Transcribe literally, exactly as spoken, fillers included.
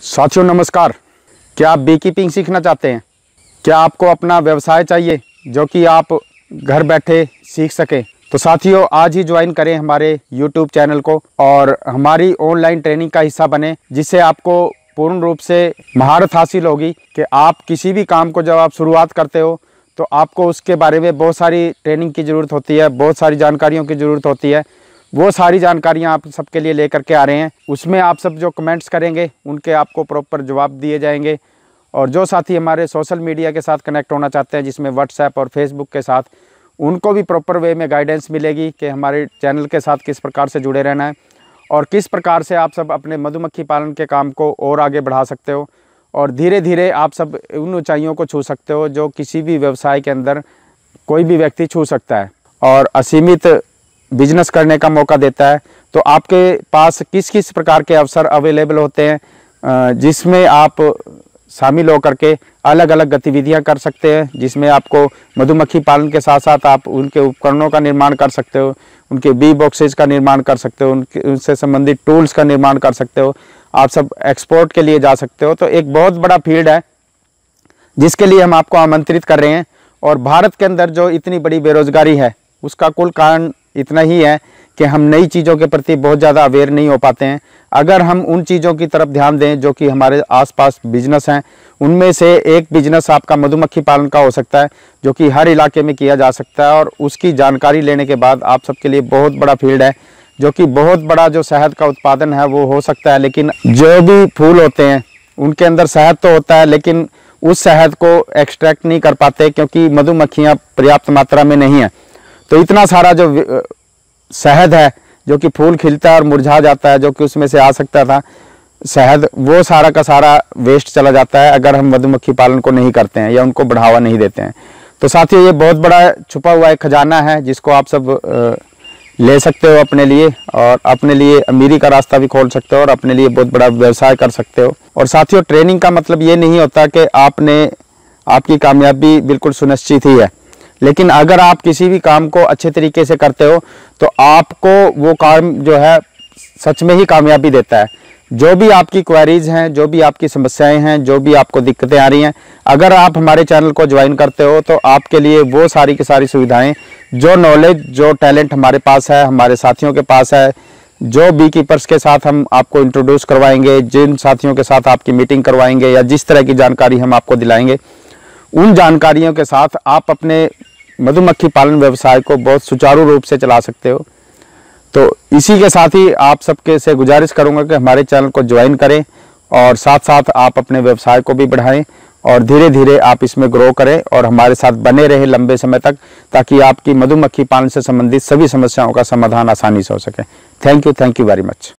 साथियों नमस्कार। क्या आप बी कीपिंग सीखना चाहते हैं? क्या आपको अपना व्यवसाय चाहिए जो कि आप घर बैठे सीख सकें? तो साथियों आज ही ज्वाइन करें हमारे यूट्यूब चैनल को और हमारी ऑनलाइन ट्रेनिंग का हिस्सा बने, जिससे आपको पूर्ण रूप से महारत हासिल होगी कि आप किसी भी काम को जब आप शुरुआत करते हो तो आपको उसके बारे में बहुत सारी ट्रेनिंग की ज़रूरत होती है, बहुत सारी जानकारियों की ज़रूरत होती है। वो सारी जानकारियां आप सबके लिए लेकर के आ रहे हैं। उसमें आप सब जो कमेंट्स करेंगे उनके आपको प्रॉपर जवाब दिए जाएंगे। और जो साथी हमारे सोशल मीडिया के साथ कनेक्ट होना चाहते हैं, जिसमें व्हाट्सएप और फेसबुक के साथ, उनको भी प्रॉपर वे में गाइडेंस मिलेगी कि हमारे चैनल के साथ किस प्रकार से जुड़े रहना है और किस प्रकार से आप सब अपने मधुमक्खी पालन के काम को और आगे बढ़ा सकते हो और धीरे धीरे आप सब उन ऊंचाइयों को छू सकते हो जो किसी भी व्यवसाय के अंदर कोई भी व्यक्ति छू सकता है और असीमित बिजनेस करने का मौका देता है। तो आपके पास किस किस प्रकार के अवसर अवेलेबल होते हैं जिसमें आप शामिल होकर के अलग अलग गतिविधियां कर सकते हैं, जिसमें आपको मधुमक्खी पालन के साथ साथ आप उनके उपकरणों का निर्माण कर सकते हो, उनके बी बॉक्सेज का निर्माण कर सकते हो, उनके उनसे संबंधित टूल्स का निर्माण कर सकते हो, आप सब एक्सपोर्ट के लिए जा सकते हो। तो एक बहुत बड़ा फील्ड है जिसके लिए हम आपको आमंत्रित कर रहे हैं। और भारत के अंदर जो इतनी बड़ी बेरोजगारी है उसका कुल कारण इतना ही है कि हम नई चीज़ों के प्रति बहुत ज़्यादा अवेयर नहीं हो पाते हैं। अगर हम उन चीज़ों की तरफ ध्यान दें जो कि हमारे आसपास बिजनेस हैं, उनमें से एक बिजनेस आपका मधुमक्खी पालन का हो सकता है जो कि हर इलाके में किया जा सकता है। और उसकी जानकारी लेने के बाद आप सबके लिए बहुत बड़ा फील्ड है जो कि बहुत बड़ा जो शहद का उत्पादन है वो हो सकता है। लेकिन जो भी फूल होते हैं उनके अंदर शहद तो होता है, लेकिन उस शहद को एक्सट्रैक्ट नहीं कर पाते क्योंकि मधुमक्खियाँ पर्याप्त मात्रा में नहीं है। तो इतना सारा जो शहद है जो कि फूल खिलता है और मुरझा जाता है, जो कि उसमें से आ सकता था शहद, वो सारा का सारा वेस्ट चला जाता है अगर हम मधुमक्खी पालन को नहीं करते हैं या उनको बढ़ावा नहीं देते हैं। तो साथियों ये बहुत बड़ा छुपा हुआ एक खजाना है जिसको आप सब ले सकते हो अपने लिए और अपने लिए अमीरी का रास्ता भी खोल सकते हो और अपने लिए बहुत बड़ा व्यवसाय कर सकते हो। और साथियों ट्रेनिंग का मतलब ये नहीं होता कि आपने आपकी कामयाबी बिल्कुल सुनिश्चित ही है, लेकिन अगर आप किसी भी काम को अच्छे तरीके से करते हो तो आपको वो काम जो है सच में ही कामयाबी देता है। जो भी आपकी क्वेरीज हैं, जो भी आपकी समस्याएं हैं, जो भी आपको दिक्कतें आ रही हैं, अगर आप हमारे चैनल को ज्वाइन करते हो तो आपके लिए वो सारी की सारी सुविधाएं, जो नॉलेज, जो टैलेंट हमारे पास है, हमारे साथियों के पास है, जो बी कीपर्स के साथ हम आपको इंट्रोड्यूस करवाएंगे, जिन साथियों के साथ आपकी मीटिंग करवाएंगे या जिस तरह की जानकारी हम आपको दिलाएंगे, उन जानकारियों के साथ आप अपने मधुमक्खी पालन व्यवसाय को बहुत सुचारू रूप से चला सकते हो। तो इसी के साथ ही आप सबके से गुजारिश करूंगा कि हमारे चैनल को ज्वाइन करें और साथ साथ आप अपने व्यवसाय को भी बढ़ाएं और धीरे धीरे आप इसमें ग्रो करें और हमारे साथ बने रहें लंबे समय तक, ताकि आपकी मधुमक्खी पालन से संबंधित सभी समस्याओं का समाधान आसानी से हो सके। Thank you thank you very much.